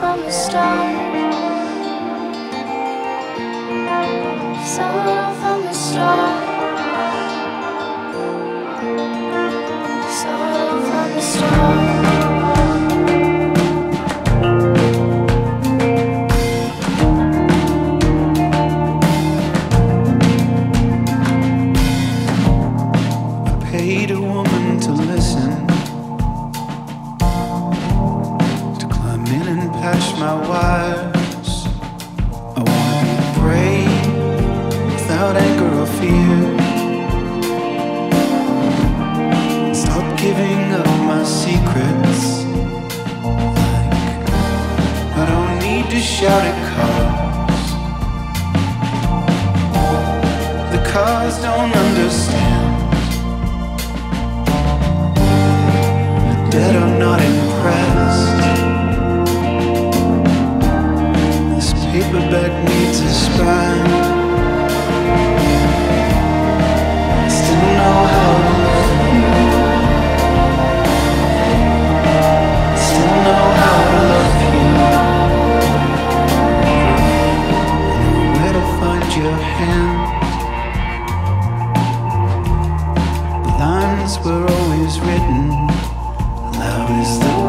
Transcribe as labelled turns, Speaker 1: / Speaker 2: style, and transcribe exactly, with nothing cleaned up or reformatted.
Speaker 1: from the start. Sorrow from the start. Sorrow from the start.
Speaker 2: Paid a woman to listen, to climb in and patch my wires. I wanna be brave without anger or fear. Stop giving up my secrets. Like I don't need to shout at cars. The cars don't understand. Dead or not impressed. This paperback needs a spine. I still know how to love you. I still know how to love you. I know where to find your hand. The lines were always written. Love is the